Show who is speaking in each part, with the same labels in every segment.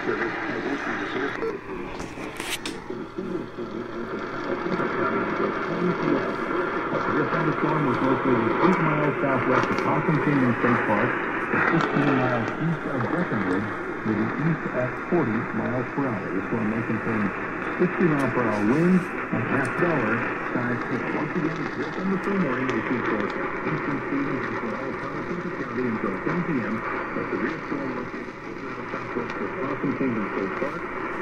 Speaker 1: This thunderstorm was located 8 miles southwest of Possum Kingdom State Park and 15 miles east of Breckenridge, moving east at 40 miles per hour. The storm may contain 60-mile-per-hour winds and half-dollar size hail. Once again, this thunderstorm warning issued for eastern Stevens and for all Palo County until 10 p.m. But the real storm located southwest of Possum Kingdom State Park,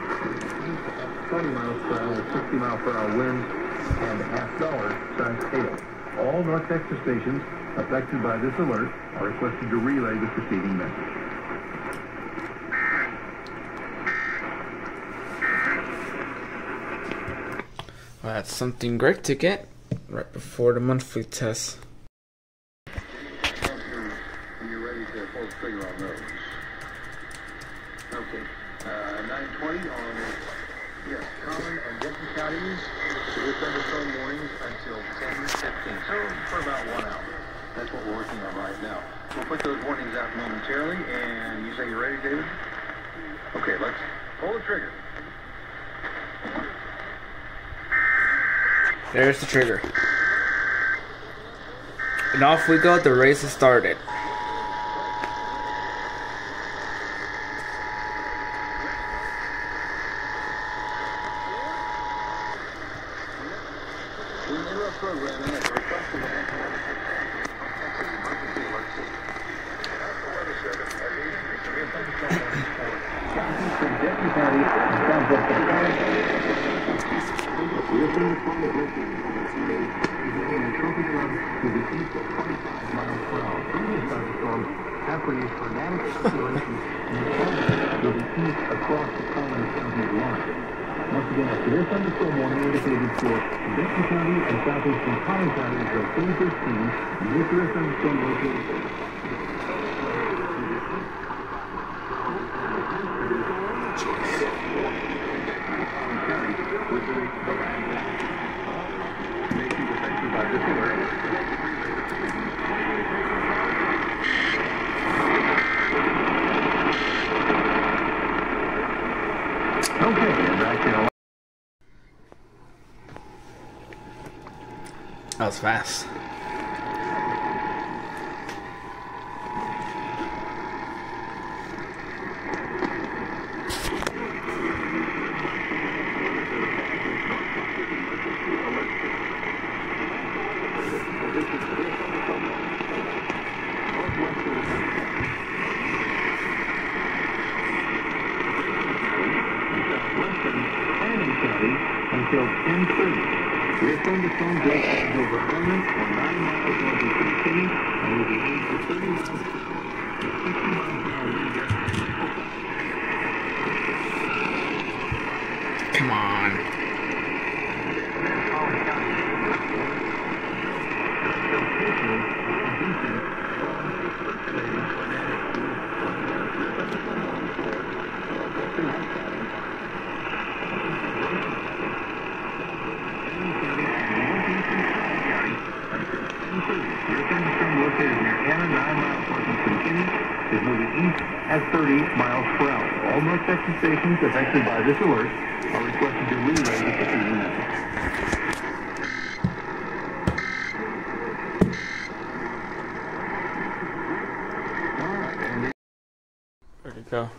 Speaker 1: 20 miles per hour, 60-mile-per-hour winds, and half-dollar size hail. All North Texas stations affected by this alert are requested to relay the preceding message.
Speaker 2: Well, that's something great to get right before the monthly test.
Speaker 1: You're ready to pull the trigger on those. Okay. 920 on, yes, Collin and Denton counties. Severe thunderstorm warnings until 10:15. So for about 1 hour. That's what we're working on right now. We'll put those warnings out momentarily. And you say you're ready, David? Okay, let's pull the trigger.
Speaker 2: There's the trigger. And off we go, the race has started.
Speaker 1: Across the Collin County line. Once again, a severe thunderstorm warning indicated for Denton County and southeastern Collin County until 10:15. This severe thunderstorm located.
Speaker 2: That was fast.
Speaker 1: Until 10:30. This thunderstorm just passed over Herman for 9 miles north of Kissimmee and will be aimed for 30 miles per hour. 60 miles per hour wind gusts.
Speaker 2: Come on.
Speaker 1: Is moving east at 30 miles per hour. All North Texas stations affected by this alert are requested to relay the preceding message. All right, Andy.
Speaker 2: Where'd it go?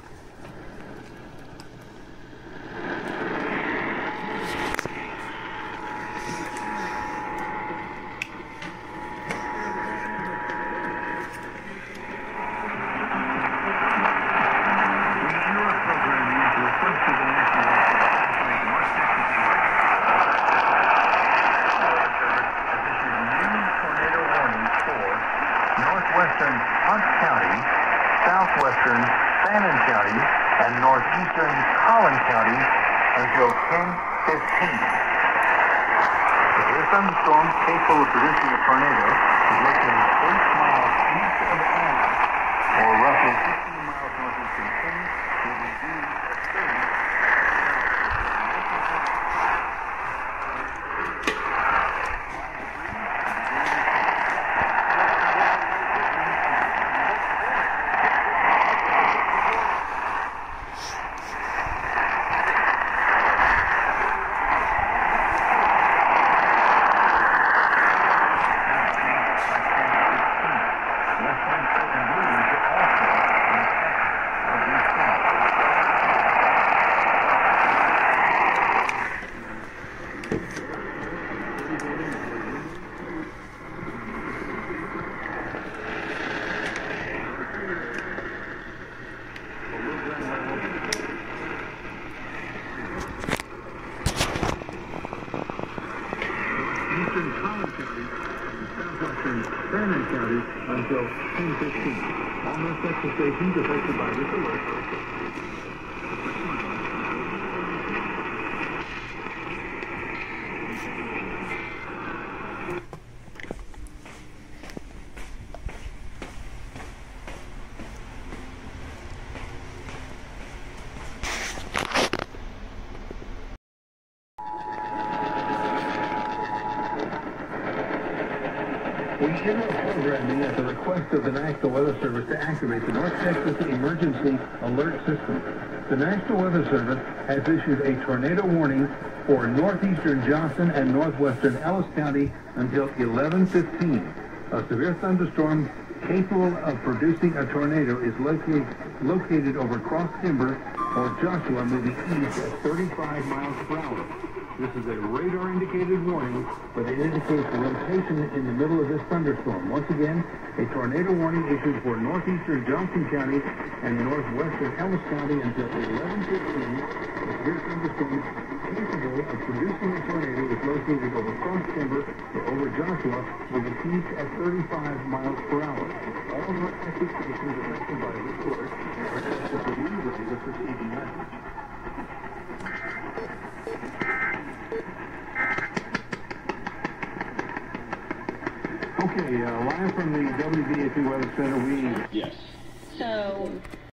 Speaker 1: Northwestern Hunt County, southwestern Fannin County, and northeastern Collin County until 10:15. This thunderstorm, capable of producing a tornado, is located 8 miles east of Anna, or roughly 15 miles north of Kissimmee, will be due at 30. County until 10:15. All North Texas stations affected by this alert. We interrupt programming at the request of the National Weather Service to activate the North Texas Emergency Alert System. The National Weather Service has issued a tornado warning for northeastern Johnson and northwestern Ellis County until 11:15. A severe thunderstorm capable of producing a tornado is located over Cross Timber or Joshua, moving east at 35 miles per hour. This is a radar-indicated warning, but it indicates the location in the middle of this thunderstorm. Once again, a tornado warning issued for northeastern Johnson County and northwestern Ellis County until 11:15. The severe thunderstorm capable of producing a tornado is located over Cross Timber or over Joshua, with a east at 35 miles per hour. All North Texas stations affected by this alert are expected to relay the preceding message. Okay, live from the WBAP Weather Center,
Speaker 3: Yes.
Speaker 4: So